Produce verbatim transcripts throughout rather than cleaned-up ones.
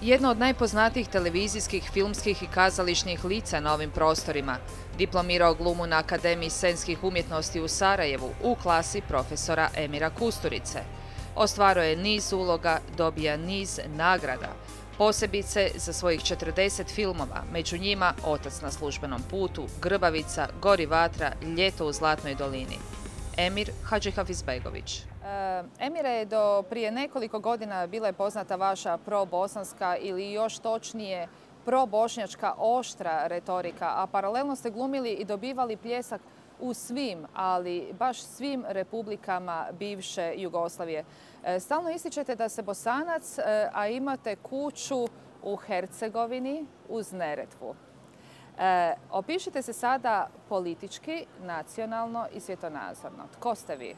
Jedno od najpoznatijih televizijskih, filmskih i kazališnih lica na ovim prostorima. Diplomirao glumu na Akademiji scenskih umjetnosti u Sarajevu u klasi profesora Emira Kusturice. Ostvaruje je niz uloga, dobija niz nagrada, posebice za svojih četrdeset filmova, među njima Otac na službenom putu, Grbavica, Gori vatra, Ljeto u Zlatnoj dolini. Emir Hadžihafizbegović. Emire, je do prije nekoliko godina bila je poznata vaša probosanska ili još točnije probošnjačka oštra retorika, a paralelno ste glumili i dobivali pljesak u svim, ali baš svim republikama bivše Jugoslavije. Stalno ističete da ste Bosanac, a imate kuću u Hercegovini uz Neretvu. E, opišite se sada politički, nacionalno i svjetonazorno. Tko ste vi?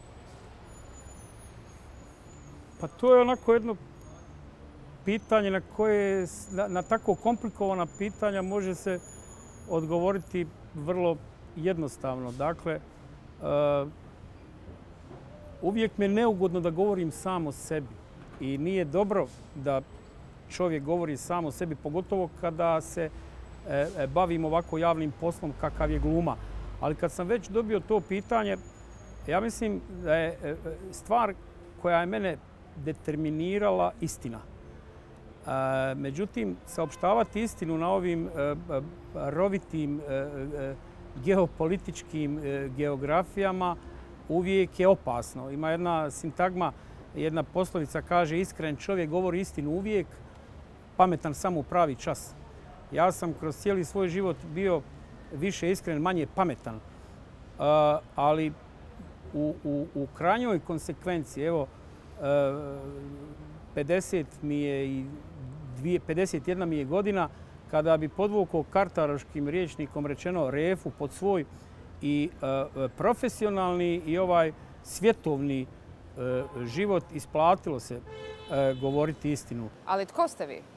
Pa to je onako jedno pitanje na koje, na, na tako komplikovana pitanja može se odgovoriti vrlo jednostavno. Dakle, uh, uvijek mi je neugodno da govorim sam o sebi i nije dobro da čovjek govori sam o sebi, pogotovo kada se e, bavim ovako javnim poslom kakav je gluma. Ali kad sam već dobio to pitanje, ja mislim da je stvar koja je mene determinirala istina. E, međutim, saopštavati istinu na ovim e, rovitim e, e, geopolitičkim e, geografijama uvijek je opasno. Ima jedna sintagma, jedna poslovica kaže iskren čovjek govori istinu uvijek, pametan samo u pravi čas. Ja sam kroz cijeli svoj život bio više iskren, manje pametan. E, ali u, u, u krajnjoj konsekvenciji, evo, pedeset mi je i pedeset jedna mi je godina kada bi podvukao kartaroškim rječnikom rečeno refu pod svoj i e, profesionalni i ovaj svjetovni e, život isplatilo se e, govoriti istinu. Ali tko ste vi?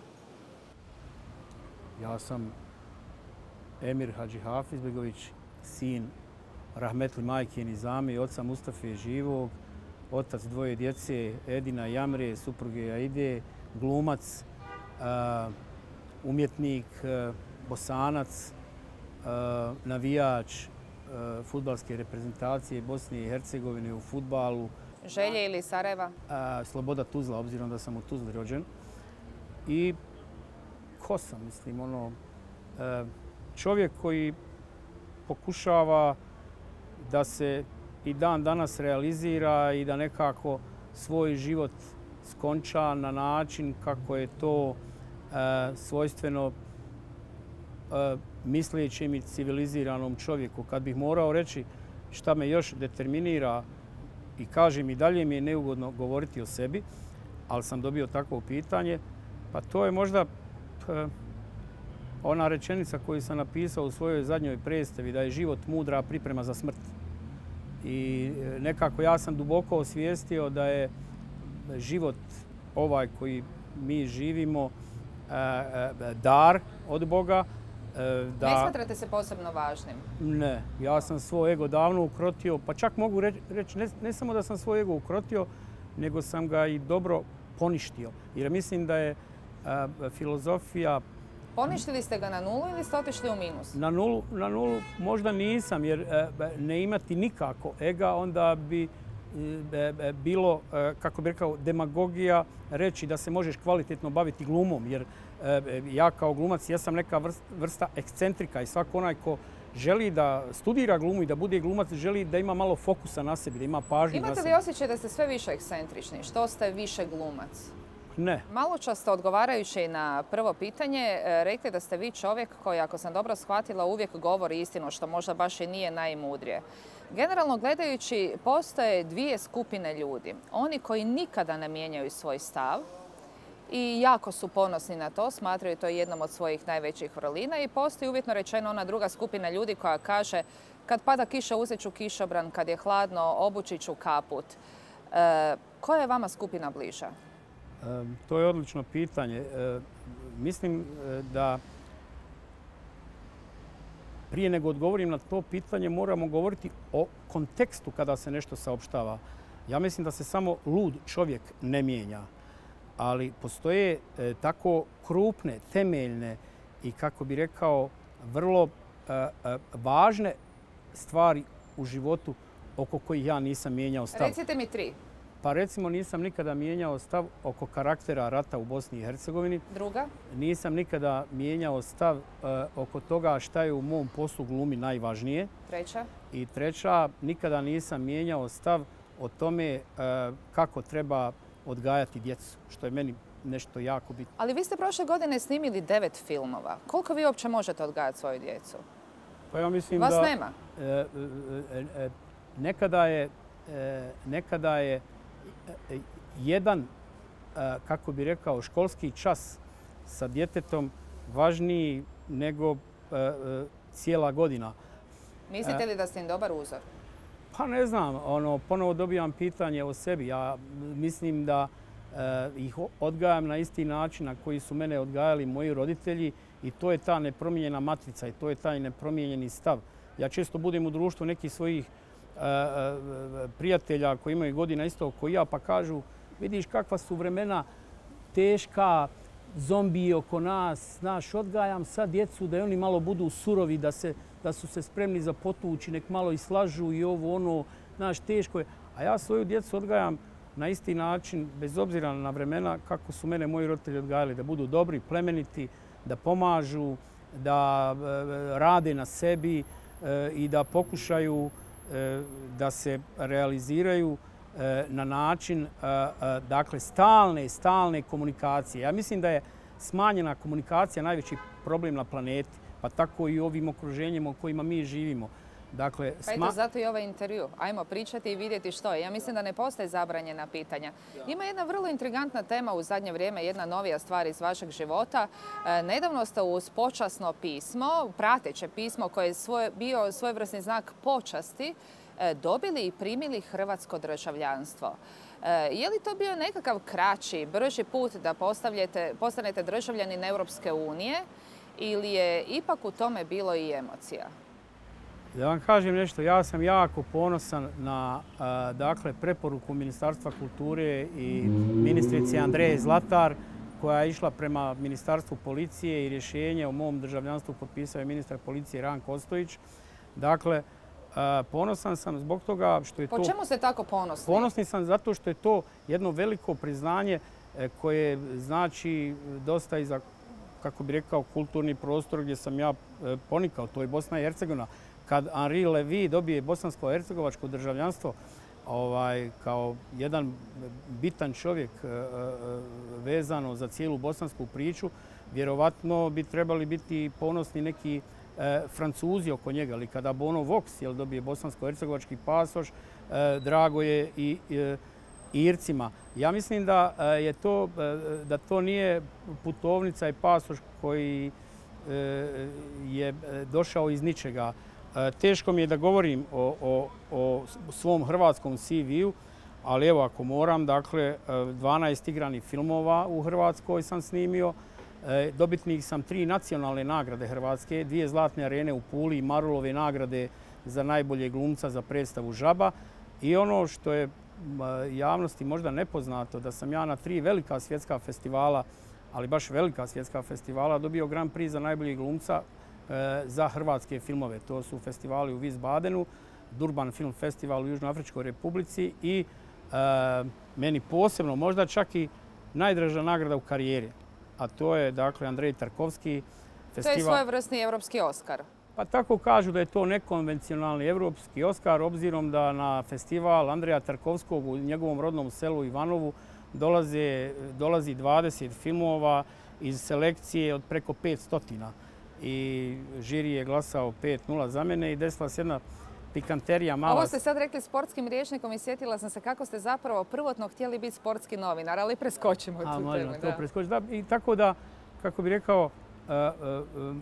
Ja sam Emir Hadžihafizbegović, sin rahmetli majke Nizame i oca Mustafe Živog, otac dvoje djece, Edina i Jamre, supruge Aide, glumac, uh, umjetnik, uh, Bosanac, uh, navijač uh, fudbalske reprezentacije Bosne i Hercegovine u fudbalu. Želje ili Sarajeva? Uh, Sloboda Tuzla, obzirom da sam u Tuzli rođen. I ko sam, mislim, ono, uh, čovjek koji pokušava da se i dan danas realizira i da nekako svoj život skonča na način kako je to e, svojstveno e, mislećem i civiliziranom čovjeku. Kad bih morao reći šta me još determinira i kažem i dalje mi je neugodno govoriti o sebi, ali sam dobio takvo pitanje, pa to je možda e, ona rečenica koju sam napisao u svojoj zadnjoj predstavi, da je život mudra priprema za smrt. I nekako ja sam duboko osvijestio da je život ovaj koji mi živimo dar od Boga. Da... Ne smatrate se posebno važnim? Ne. Ja sam svoj ego davno ukrotio, pa čak mogu reći ne, ne samo da sam svoj ego ukrotio, nego sam ga i dobro poništio. Jer mislim da je filozofija... Poništili ste ga na nulu ili ste otišli u minus? Na nulu, na nulu možda nisam, jer e, ne imati nikako ega, onda bi e, bilo, e, kako bih rekao, demagogija reći da se možeš kvalitetno baviti glumom. Jer e, ja kao glumac jesam neka vrsta, vrsta ekscentrika i svako onaj ko želi da studira glumu i da bude glumac, želi da ima malo fokusa na sebi, da ima pažnju na sebi. Imate li osjećaj da ste sve više ekscentrični? Što ste više glumac? Ne. Malo čas ste odgovarajući na prvo pitanje rekli da ste vi čovjek koji, ako sam dobro shvatila, uvijek govori istinu, što možda baš i nije najmudrije. Generalno gledajući, postoje dvije skupine ljudi. Oni koji nikada ne mijenjaju svoj stav i jako su ponosni na to, smatraju to jednom od svojih najvećih vrlina, i postoji uvjetno rečeno ona druga skupina ljudi koja kaže kad pada kiša uzet ću kišobran, kad je hladno obučit ću kaput. E, koja je vama skupina bliža? To je odlično pitanje. Mislim da prije nego odgovorim na to pitanje moramo govoriti o kontekstu kada se nešto saopštava. Ja mislim da se samo lud čovjek ne mijenja. ali postoje tako krupne, temeljne i, kako bi rekao, vrlo važne stvari u životu oko kojih ja nisam mijenjao stav. Recite mi tri. Pa recimo nisam nikada mijenjao stav oko karaktera rata u Bosni i Hercegovini. Druga? Nisam nikada mijenjao stav uh, oko toga šta je u mom poslu glumi najvažnije. Treća? I treća, nikada nisam mijenjao stav o tome uh, kako treba odgajati djecu, što je meni nešto jako bitno. Ali vi ste prošle godine snimili devet filmova. Koliko vi uopće možete odgajati svoju djecu? Pa ja mislim Vas da, nema? Uh, uh, uh, nekada je, uh, nekada je jedan, kako bi rekao, školski čas sa djetetom važniji nego cijela godina. Mislite li da ste im dobar uzor? Pa ne znam, ono, ponovo dobijam pitanje o sebi. Ja mislim da ih odgajam na isti način na koji su mene odgajali moji roditelji i to je ta nepromijenjena matrica i to je taj nepromijenjeni stav. Ja često budem u društvu nekih svojih prijatelja koji imaju godina isto kao ja, pa kažu, vidiš kakva su vremena teška, zombiji oko nas, znaš, odgajam sad djecu da oni malo budu surovi, da, se, da su se spremni za potući, nek malo i slažu i ovo, ono, znaš, teško je. A ja svoju djecu odgajam na isti način, bez obzira na vremena, kako su mene moji roditelji odgajali, da budu dobri, plemeniti, da pomažu, da rade na sebi i da pokušaju da se realiziraju na način, dakle, stalne, stalne komunikacije. Ja mislim da je smanjena komunikacija najveći problem na planeti, pa tako i ovim okruženjima u kojima mi živimo. Dakle, pa eto, zato i ovaj intervju. Ajmo pričati i vidjeti što je. Ja mislim da ne postoje zabranjena pitanja. Ima jedna vrlo intrigantna tema u zadnje vrijeme, jedna novija stvar iz vašeg života. Nedavno ste uz počasno pismo, prateće pismo koje je svoje, bio svojevrsni znak počasti, dobili i primili hrvatsko državljanstvo. Je li to bio nekakav kraći, brži put da postanete državljanin Europske unije ili je ipak u tome bilo i emocija? Da vam kažem nešto, ja sam jako ponosan na dakle, preporuku Ministarstva kulture i ministrice Andreje Zlatar koja je išla prema Ministarstvu policije i rješenje o mom državljanstvu potpisao je ministar policije Ranko Ostojić. Dakle, ponosan sam zbog toga što je to... Po čemu ste tako ponosni? Ponosni sam zato što je to jedno veliko priznanje koje znači dosta i za, kako bi rekao, kulturni prostor gdje sam ja ponikao, to je Bosna i Hercegovina. Kad Henri Levy dobije bosansko-hercegovačko državljanstvo ovaj, kao jedan bitan čovjek vezano za cijelu bosansku priču, vjerovatno bi trebali biti ponosni neki e, Francuzi oko njega. Ali kada Bono Vox jel, dobije bosansko-hercegovački pasoš, e, drago je i e, Ircima. Ja mislim da, je to, da to nije putovnica i pasoš koji e, je došao iz ničega. Teško mi je da govorim o, o, o svom hrvatskom C V-u, ali evo ako moram, dakle, dvanaest igranih filmova u Hrvatskoj sam snimio. Dobitnik sam tri nacionalne nagrade Hrvatske, dvije zlatne arene u Puli i Marulove nagrade za najbolje glumca za predstavu Žaba. I ono što je javnosti možda nepoznato, da sam ja na tri velika svjetska festivala, ali baš velika svjetska festivala, dobio Grand Prix za najboljeg glumca za hrvatske filmove. To su festivali u Wiesbadenu, Durban Film Festival u Južnoafričkoj Republici i e, meni posebno, možda čak i najdraža nagrada u karijeri. A to je, dakle, Andrej Tarkovski festival. To je svojevrsni evropski Oskar. Pa tako kažu da je to nekonvencionalni evropski Oskar, obzirom da na festival Andreja Tarkovskog u njegovom rodnom selu Ivanovu dolaze, dolazi dvadeset filmova iz selekcije od preko petsto. I žiri je glasao pet nula za mene i desila se jedna pikanterija mala. Ovo ste sad rekli sportskim rječnikom i sjetila sam se kako ste zapravo prvotno htjeli biti sportski novinar, ali preskočimo tu temu. Možemo to preskočiti. Da, i tako da, kako bi rekao, uh, uh,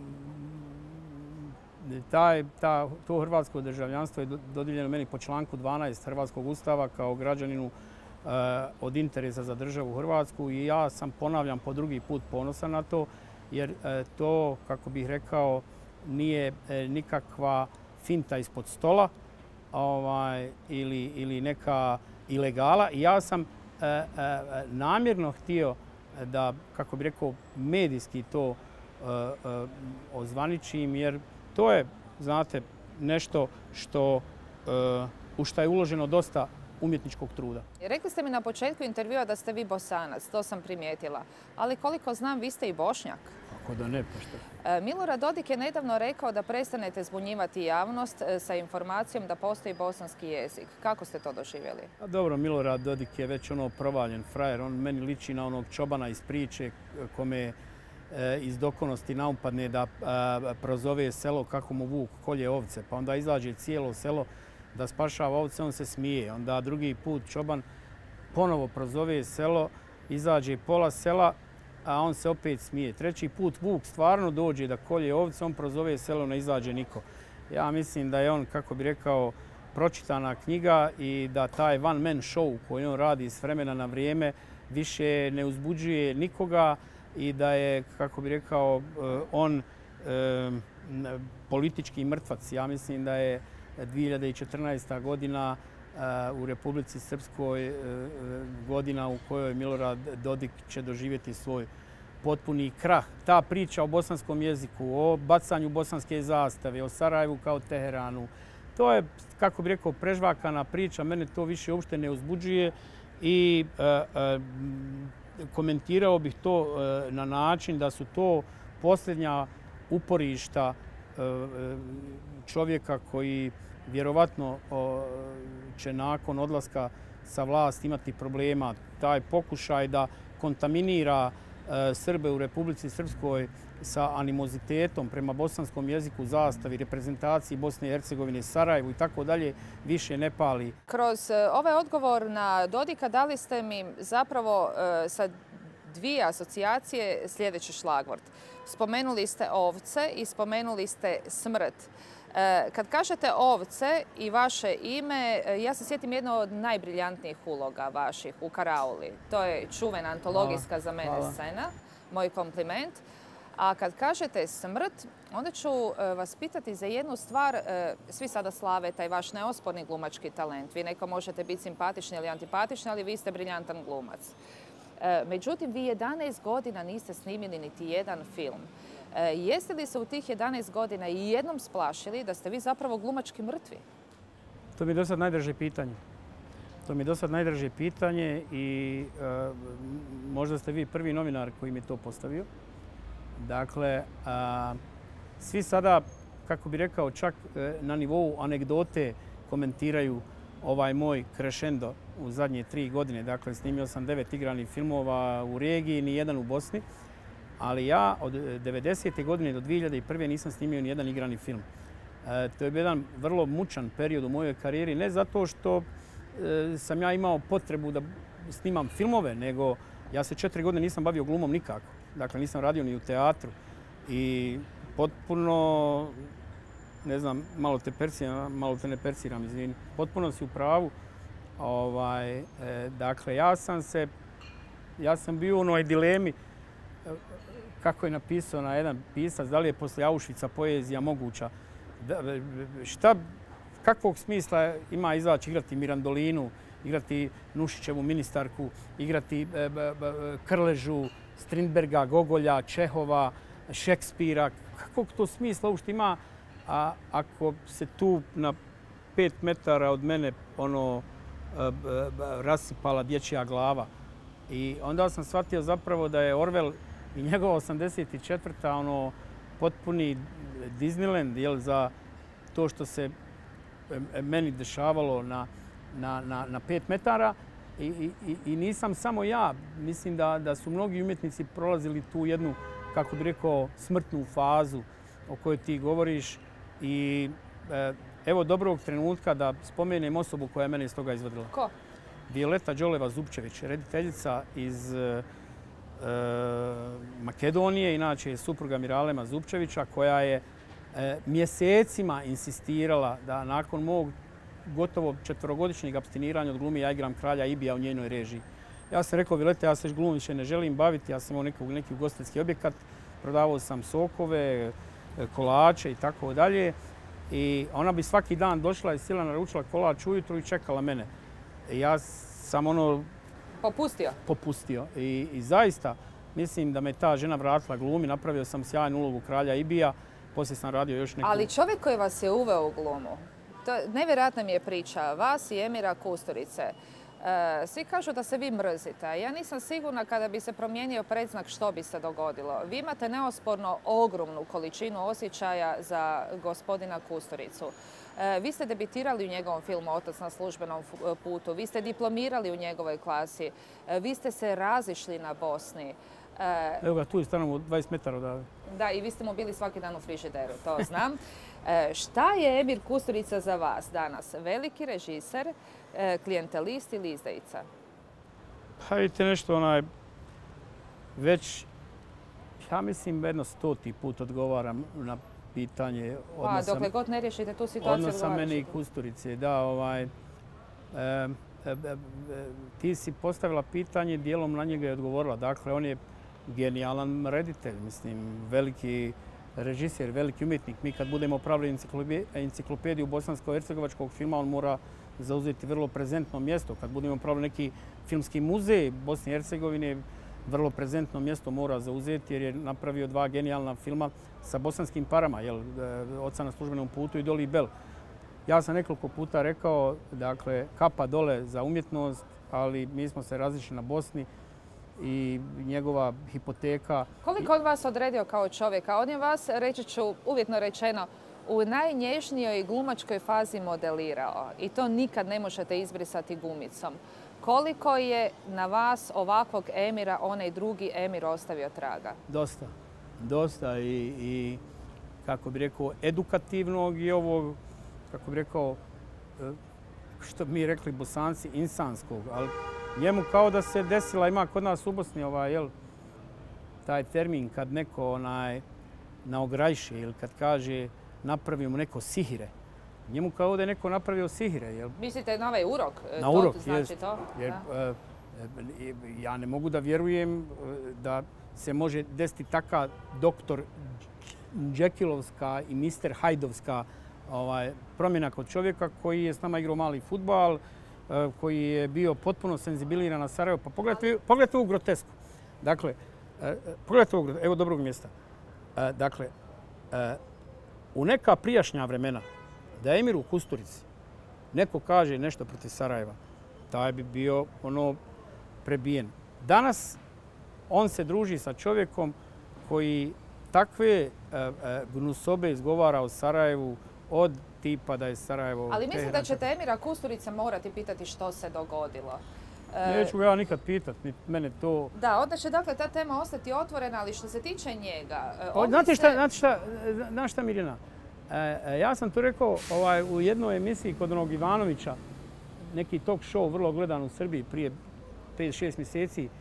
taj, ta, to hrvatsko državljanstvo je dodijeljeno meni po članku dvanaest Hrvatskog ustava kao građaninu uh, od interesa za državu Hrvatsku i ja sam, ponavljam, po drugi put ponosan na to, jer to, kako bih rekao, nije nikakva finta ispod stola ovaj, ili, ili neka ilegala. I ja sam e, e, namjerno htio da, kako bi rekao, medijski to ozvaničim, jer to je, znate, nešto što, u što je uloženo dosta umjetničkog truda. Rekli ste mi na početku intervjua da ste vi Bosanac, to sam primijetila. Ali koliko znam, vi ste i Bošnjak. Kako da ne, pa što? Milorad Dodik je nedavno rekao da prestanete zbunjivati javnost sa informacijom da postoji bosanski jezik. Kako ste to doživjeli? A dobro, Milorad Dodik je već ono provaljen frajer. On meni liči na onog čobana iz priče kome iz dokonosti naupadne da prozove selo kako mu vuk kolje ovce. Pa onda izađe cijelo selo da spašava ovce, on se smije. Onda drugi put čoban ponovo prozove selo, izađe pola sela, a on se opet smije. Treći put vuk stvarno dođe da kolje ovce, on prozove selo, ne izađe niko. Ja mislim da je on, kako bi rekao, pročitana knjiga i da taj one man show koji on radi s vremena na vrijeme više ne uzbuđuje nikoga i da je, kako bi rekao, on politički mrtvac. Ja mislim da je dvije hiljade četrnaesta. godina u Republici Srpskoj godina u kojoj Milorad Dodik će doživjeti svoj potpuni krah. Ta priča o bosanskom jeziku, o bacanju bosanske zastave, o Sarajevu kao Teheranu, to je, kako bi rekao, prežvakana priča. Mene to više uopšte ne uzbuđuje i komentirao bih to na način da su to posljednja uporišta čovjeka koji vjerovatno će nakon odlaska sa vlasti imati problema. Taj pokušaj da kontaminira Srbe u Republici Srpskoj sa animozitetom prema bosanskom jeziku, zastavi, reprezentaciji Bosne i Hercegovine, Sarajevu i tako dalje, više ne pali. Kroz ovaj odgovor na Dodika dali ste mi zapravo sa dvije asocijacije sljedeći šlagvort. Spomenuli ste ovce i spomenuli ste smrt. Kad kažete ovce i vaše ime, ja se sjetim jedno od najbriljantnijih uloga vaših u Karauli. To je čuvena antologijska za mene scena, moj kompliment. A kad kažete smrt, onda ću vas pitati za jednu stvar. Svi sada slave taj vaš neosporni glumački talent. Vi neko možete biti simpatični ili antipatični, ali vi ste briljantan glumac. Međutim, vi jedanaest godina niste snimili niti jedan film. Jeste li se u tih jedanaest godina i jednom splašili da ste vi zapravo glumački mrtvi? To mi je do sad najdraže pitanje. To mi je do sad najdraže pitanje i možda ste vi prvi novinar koji mi je to postavio. Dakle, svi sada, kako bi rekao, čak na nivou anegdote komentiraju ovaj moj crescendo u zadnje tri godine. Dakle, snimio sam devet igranih filmova u regiji, ni jedan u Bosni. Ali ja od devedesete. godine do dvije hiljade prve. nisam snimio ni jedan igrani film. To je jedan vrlo mučan period u mojoj karijeri. Ne zato što sam ja imao potrebu da snimam filmove, nego ja se četiri godine nisam bavio glumom nikako. Dakle, nisam radio ni u teatru. I potpuno, ne znam, malo te persiram, malo te ne persiram, izvini. Potpuno si u pravu. Ovaj, dakle, ja sam se, ja sam bio u onoj dilemi kako je napisao na jedan pisac, da li je posle Auschwitza poezija moguća. Šta, kakvog smisla ima izaći igrati Mirandolinu, igrati Nušićevu ministarku, igrati Krležu, Strindberga, Gogolja, Čehova, Šekspira. Kakvog to smisla uopšte ima, a ako se tu na pet metara od mene ono rasipala dječja glava. I onda sam shvatio zapravo da je Orwell i njegova osamdeset četvrta. ono potpuni Disneyland, jel, za to što se meni dešavalo na, na, na, na pet metara. I, i, I nisam samo ja. Mislim da, da su mnogi umjetnici prolazili tu jednu, kako bi rekao, smrtnu fazu o kojoj ti govoriš. I e, evo dobrog trenutka da spomenem osobu koja je mene iz toga izvadila. Ko? Violeta Đoleva-Zupčević, rediteljica iz e, Makedonije, inače je supruga Miralema Zupčevića, koja je e, mjesecima insistirala da nakon mog gotovo četvorogodišnjeg apstiniranja od glumi ja igram kralja Ibija u njenoj režiji. Ja sam rekao, Violeta, ja se glumom više ne želim baviti, ja sam imao neki, neki ugostiteljski objekat, prodavao sam sokove, kolače i tako dalje. I ona bi svaki dan došla i sila naručila kolač ujutru i čekala mene. Ja sam ono... Popustio? Popustio. I, i zaista, mislim da me ta žena vratila glumi. Napravio sam sjajnu ulogu kralja Ibija. Poslije sam radio još neku... Ali čovjek koji vas je uveo u glumu, to nevjerojatna mi je priča, vas i Emira Kusturice. E, svi kažu da se vi mrzite, a ja nisam sigurna kada bi se promijenio predznak što bi se dogodilo. Vi imate neosporno ogromnu količinu osjećaja za gospodina Kusturicu. E, vi ste debitirali u njegovom filmu Otac na službenom putu, vi ste diplomirali u njegovoj klasi, e, vi ste se razišli na Bosni. E, Evo ga, tu je stanom u dvadeset metara odavde. Da, i vi ste mu bili svaki dan u frižideru, to znam. E, šta je Emir Kusturica za vas danas? Veliki režiser, e, klijentelist ili izdajica? Pa vidite nešto, onaj, već, ja mislim, jedno stoti put odgovaram na pitanje odnosa... Pa, dokle god ne riješite tu situaciju... Odnosa mene i Kusturice, da, ovaj... E, e, e, ti si postavila pitanje, dijelom na njega je odgovorila. Dakle, on je genijalan reditelj, mislim, veliki režiser, veliki umjetnik. Mi kad budemo pravili enciklopediju bosansko-hercegovačkog filma, on mora zauzeti vrlo prezentno mjesto. Kad budemo pravili neki filmski muzej Bosne i Hercegovine, vrlo prezentno mjesto mora zauzeti jer je napravio dva genijalna filma sa bosanskim parama, jel, Oca na službenom putu i Doli i Bel. Ja sam nekoliko puta rekao, dakle, kapa dole za umjetnost, ali mi smo se razišli na Bosni i njegova hipoteka... Koliko on vas odredio kao čovjeka? On je vas, reći ću, uvjetno rečeno, u najnježnijoj glumačkoj fazi modelirao. I to nikad ne možete izbrisati gumicom. Koliko je na vas ovakvog Emira, onaj drugi Emir, ostavio traga? Dosta. Dosta i, i kako bi rekao, edukativnog i ovog, kako bi rekao, što bi mi rekli Bosanci, insanskog. Ali njemu kao da se desila, ima kod nas u Bosni ovaj, jel, taj termin kad neko onaj, naograjše ili kad kaže napravimo neko sihire. Njemu kao da je neko napravio sihire. Jel? Mislite na ovaj urok? Na to urok, znači jest. to? Jer, e, ja ne mogu da vjerujem da se može desiti taka doktor Džekilovska i mister Hajdovska ovaj, promjena kod čovjeka koji je s nama igrao mali fudbal, koji je bio potpuno senzibiliran na Sarajevo. Pa pogledajte, pogledajte ovu grotesku. Dakle, pogledajte ovu grotesku. Evo dobrog mjesta. Dakle, u neka prijašnja vremena da je Emiru Kusturici neko kaže nešto protiv Sarajeva, taj bi bio ono prebijen. Danas on se druži sa čovjekom koji takve gnusobe izgovara o Sarajevu od tipa da je Sarajevo... Ali mislim da ćete Emira Kusturica morati pitati što se dogodilo. Neću ga ja nikad pitat, mene to... Da, onda će dakle ta tema ostati otvorena, ali što se tiče njega... Znate šta, znate šta, znaš šta Mirjana? Ja sam tu rekao ovaj, u jednoj emisiji kod onog Ivanovića, neki talk show vrlo gledan u Srbiji prije pet šest mjeseci.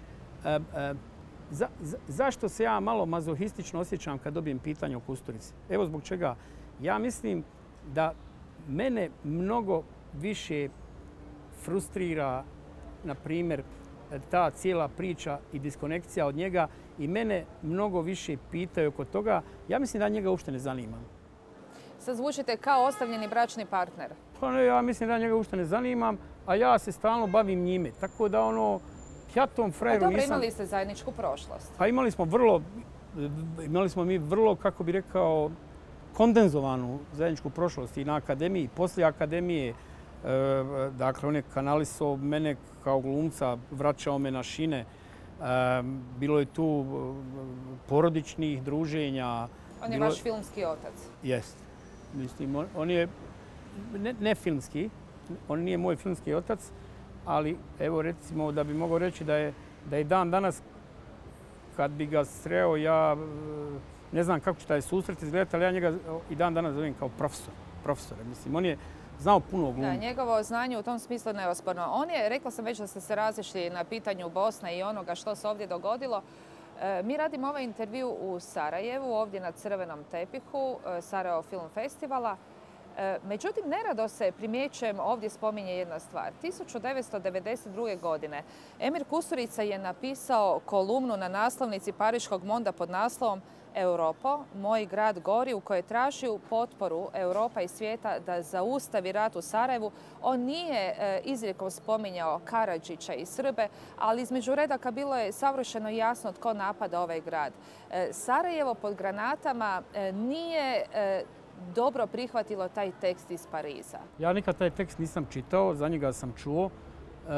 Za, za, zašto se ja malo mazohistično osjećam kad dobijem pitanje o Kusturici? Evo zbog čega. Ja mislim da mene mnogo više frustrira, na primjer, ta cijela priča i diskonekcija od njega i mene mnogo više pitaju oko toga. Ja mislim da njega uopšte ne zanima. Sad zvučite kao ostavljeni bračni partner. Pa ne, ja mislim da njega uopšte ne zanimam, a ja se stalno bavim njime. Tako da ono, ja tom frajeru nisam... A dobro, imali ste zajedničku prošlost. Pa imali smo vrlo, imali smo mi vrlo, kako bi rekao, kondenzovanu zajedničku prošlost i na akademiji, i poslije akademije. Dakle, on je kanalisao mene kao glumca, vraćao me na šine. Bilo je tu porodičnih druženja. On je vaš filmski otac. Jest. Mislim, on, on je ne, ne filmski, on nije moj filmski otac, ali evo recimo da bi mogao reći da je, da je dan danas kad bi ga sreo, ja ne znam kako će taj susret izgledati, ali ja njega i dan danas zovem kao profesor. Profesore, mislim, on je znao puno o glumi. Da, njegovo znanje u tom smislu neosporno. On je, rekla sam već da ste se razišli na pitanju Bosne i onoga što se ovdje dogodilo. Mi radimo ovaj intervju u Sarajevu, ovdje na crvenom tepihu Sarajevo Film Festivala. Međutim, nerado se, primjećujem, ovdje spominje jedna stvar. tisuću devetsto devedeset druge. godine Emir Kusturica je napisao kolumnu na naslovnici Pariškog Monda pod naslovom Europo, moj grad gori, u kojoj traži potporu Europa i svijeta da zaustavi rat u Sarajevu. On nije izrijekom spominjao Karadžića i Srbe, ali između redaka bilo je savršeno jasno tko napada ovaj grad. Sarajevo pod granatama nije dobro prihvatilo taj tekst iz Pariza. Ja nikad taj tekst nisam čitao, za njega sam čuo. E,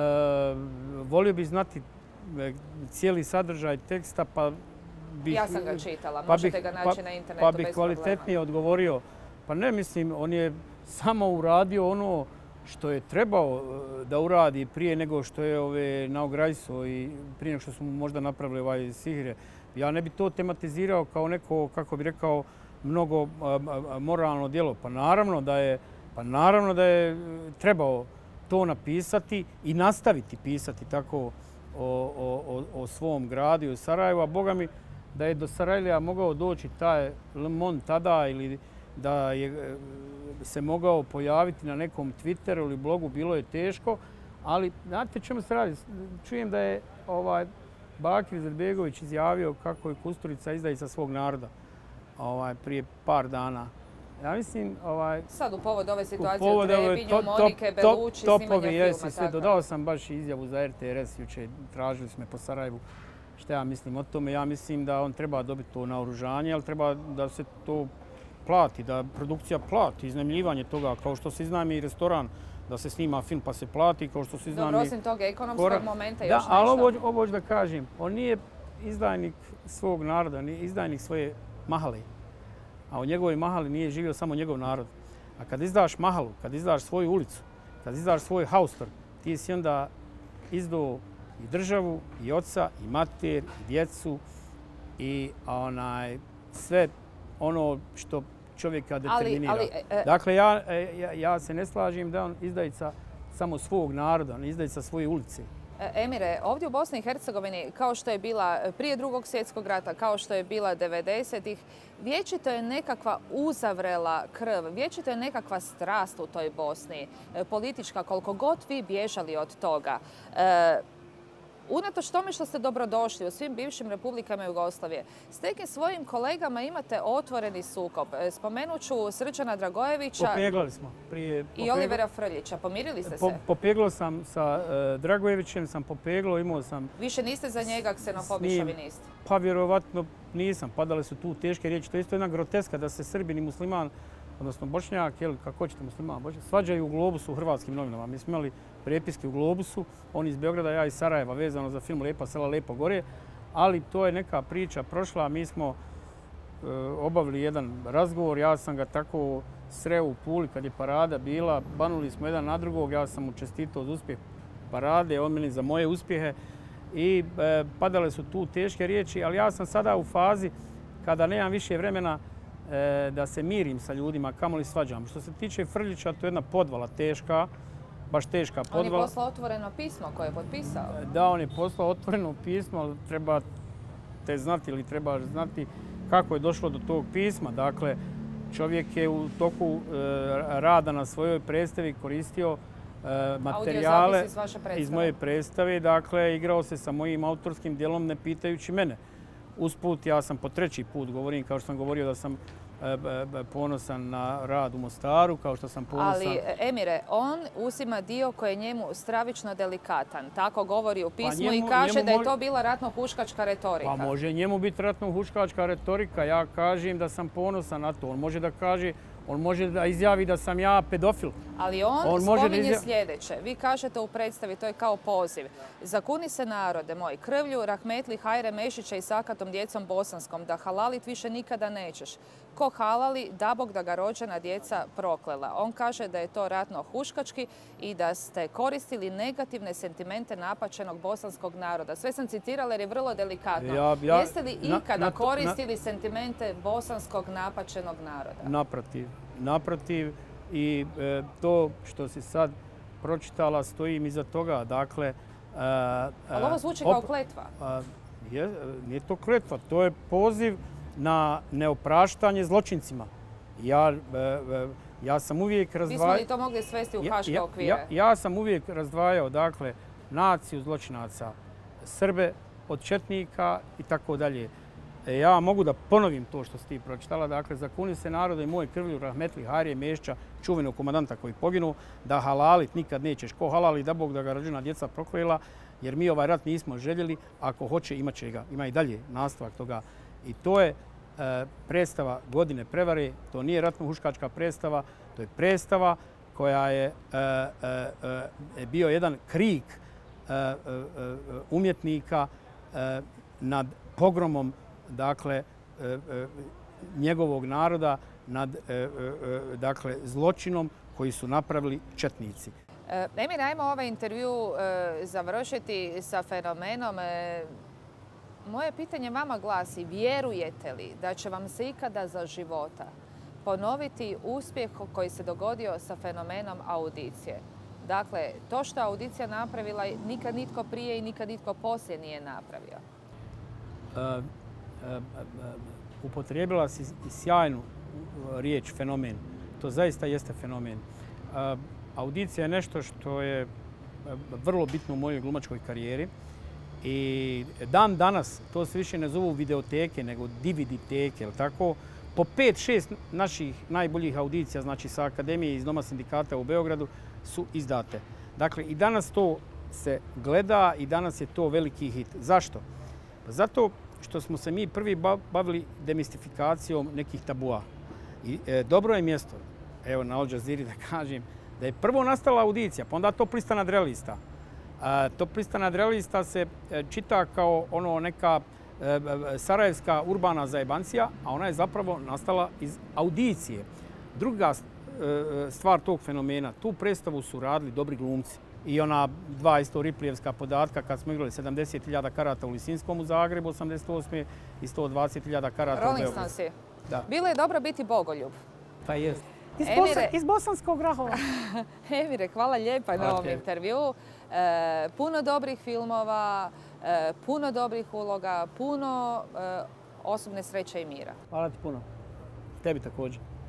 volio bih znati cijeli sadržaj teksta, pa bih... Ja sam ga čitala, pa možete bih, ga naći pa, na internetu pa bez bih problema. kvalitetnije odgovorio. Pa ne, mislim, on je samo uradio ono što je trebao da uradi prije nego što je ove naograjso i prije nego što smo možda napravili ovaj sihire. Ja ne bi to tematizirao kao neko, kako bi rekao, mnogo moralno djelo. Pa naravno da je, pa naravno da je trebao to napisati i nastaviti pisati tako o, o, o svom gradu i o Sarajevu. A boga mi da je do Sarajeva mogao doći taj Le Monde tada ili da je se mogao pojaviti na nekom Twitteru ili blogu, bilo je teško. Ali znate čemu se radi? Čujem da je ovaj Bakir Izetbegović izjavio kako je Kusturica izdajica svog naroda. Ovaj, prije par dana. Ja mislim... Ovaj, sad u povodu ove situacije u Trebinju, Monike, Belući, snimanja filma. Sve. Dodao sam baš izjavu za R T R S jučer. Tražili smo po Sarajevu šta ja mislim o tome. Ja mislim da on treba dobiti to naoružanje, ali treba da se to plati, da produkcija plati iznajmljivanje toga, kao što se iznajmi i restoran, da se snima film pa se plati, kao što se iznajmi... Dobro, osim toga ekonomskog kora... momenta da, još nešto. Ali ovo, ovo ću da kažem, on nije izdajnik svog naroda, nije izdajnik svoje mahale. A u njegovoj mahali nije živio samo njegov narod. A kad izdaš mahalu, kad izdaš svoju ulicu, kad izdaš svoj haustor, ti si onda izdao i državu, i oca, i mater, i djecu, i onaj, sve ono što čovjeka determinira. Ali, ali, dakle, ja, ja, ja se ne slažem da on izdajica samo svog naroda, on izdajica svoje ulice. Emire, ovdje u Bosni i Hercegovini, kao što je bila prije drugog svjetskog rata, kao što je bila devedesetih, vječito je nekakva uzavrela krv, vječito je nekakva strast u toj Bosni, politička, koliko god vi bježali od toga. E, Unatoč tome što ste dobrodošli u svim bivšim republikama Jugoslavije, s nekim svojim kolegama imate otvoreni sukob. Spomenut ću Srđana Dragojevića Popeglali smo prije, i Olivera Frljića. Pomirili ste se? Po, popeglao sam sa uh, Dragojevićem, sam popeglao, imao sam... Više niste za njega ksenofobi šovinist? Pa vjerovatno nisam. Padale su tu teške riječi. To je isto jedna groteska da se Srbin i musliman, odnosno Bošnjak, jel, kako hoćete musliman, Bošnjak, svađaju u Globusu u hrvatskim novinama. Mi smo imali prepiske u Globusu, on iz Beograda, ja iz Sarajeva, vezano za film Lijepa sela, Lijepo gore, ali to je neka priča prošla. Mi smo e, obavili jedan razgovor, ja sam ga tako sreo u Puli kad je parada bila, banuli smo jedan na drugog, ja sam mu čestitao za uspjeh parade, on meni za moje uspjehe i e, padale su tu teške riječi, ali ja sam sada u fazi kada nemam više vremena e, da se mirim sa ljudima, kamoli svađam. Što se tiče Frljića, to je jedna podvala teška, baš teška podvala. On je poslao otvoreno pismo koje je potpisao. Da, on je poslao otvoreno pismo, ali treba te znati ili treba znati kako je došlo do tog pisma. Dakle, čovjek je u toku e, rada na svojoj predstavi koristio e, materijale iz, vaše iz moje predstave. Dakle, igrao se sa mojim autorskim djelom ne pitajući mene. Usput, ja sam po treći put govorim, kao što sam govorio da sam ponosan na rad u Mostaru, kao što sam ponosan... Ali, Emire, on uzima dio koji je njemu stravično delikatan. Tako govori u pismu pa njemu, i kaže da je to bila ratno-huškačka retorika. Pa može njemu biti ratno-huškačka retorika. Ja kažem da sam ponosan na to. On može da kaže, on može da izjavi da sam ja pedofil. Ali on, on spominje izjav... sljedeće. Vi kažete u predstavi, to je kao poziv. Zakuni se narode moj, krvlju Rahmetli Hajre Mešića i sakatom djecom bosanskom, da halalit više nikada nećeš. Ko halali, da Bog da ga rođena djeca proklela. On kaže da je to ratno-huškački i da ste koristili negativne sentimente napačenog bosanskog naroda. Sve sam citirala jer je vrlo delikatno. Ja, ja, Jeste li ikada na, na, koristili na, sentimente bosanskog napačenog naroda? Naprotiv. Naprotiv i e, to što si sad pročitala stojim iza toga. Dakle, e, ali ovo zvuči op, kao kletva. A, je, nije to kletva, to je poziv na neopraštanje zločincima. Ja, e, e, Ja sam uvijek razdvajao... Bismo li to mogli svesti u haške okvire? Ja, ja sam uvijek razdvajao, dakle, naciju zločinaca, Srbe od četnika i tako dalje. Ja mogu da ponovim to što si ti pročitala. Dakle, zakuni se naroda i moj krvlju rahmetli Harije Mešća, čuvenog komandanta koji poginuo, da halalit nikad nećeš. Ko halali, da Bog da ga rođena djeca proklejela, jer mi ovaj rat nismo željeli. Ako hoće, imat će ga. Ima i dalje nastavak toga. I to je e, predstava Godine prevare. To nije ratno-huškačka predstava. To je predstava koja je e, e, e, bio jedan krik e, e, umjetnika e, nad pogromom, dakle, njegovog naroda nad dakle, zločinom koji su napravili četnici. Emir, ajmo ovaj intervju završiti sa fenomenom. Moje pitanje vama glasi, vjerujete li da će vam se ikada za života ponoviti uspjeh koji se dogodio sa fenomenom audicije? Dakle, to što je audicija napravila nikad nitko prije i nikad nitko poslije nije napravio. Uh, uh, uh, upotrijebila si sjajnu riječ fenomen. To zaista jeste fenomen. Uh, audicija je nešto što je vrlo bitno u mojoj glumačkoj karijeri. I dan danas, to se više ne zovu videoteke, nego dividiteke, jel tako? Po pet, šest naših najboljih audicija, znači sa Akademije iz Doma sindikata u Beogradu, su izdate. Dakle, i danas to se gleda i danas je to veliki hit. Zašto? Zato što smo se mi prvi bavili demistifikacijom nekih tabua. I e, dobro je mjesto, evo na Al Jazeera da kažem, da je prvo nastala audicija, pa onda Top lista nadrealista. E, Top lista nadrealista se e, čita kao ono neka e, sarajevska urbana zajebancija, a ona je zapravo nastala iz audicije. Druga e, stvar tog fenomena, tu predstavu su radili dobri glumci. I ona dva isto Riplijevska podatka kad smo igrali sedamdeset hiljada karata u Lisinskom u Zagrebu osamdeset osme i sto dvadeset hiljada karata u Beogradu. Rolling Stonesi. Bilo je dobro biti bogoljub. Pa jest. Iz, Emire, iz Bosanskog Rahova. Emire, hvala lijepa na ovom intervju. E, puno dobrih filmova, e, puno dobrih uloga, puno e, osobne sreće i mira. Hvala ti puno. Tebi također.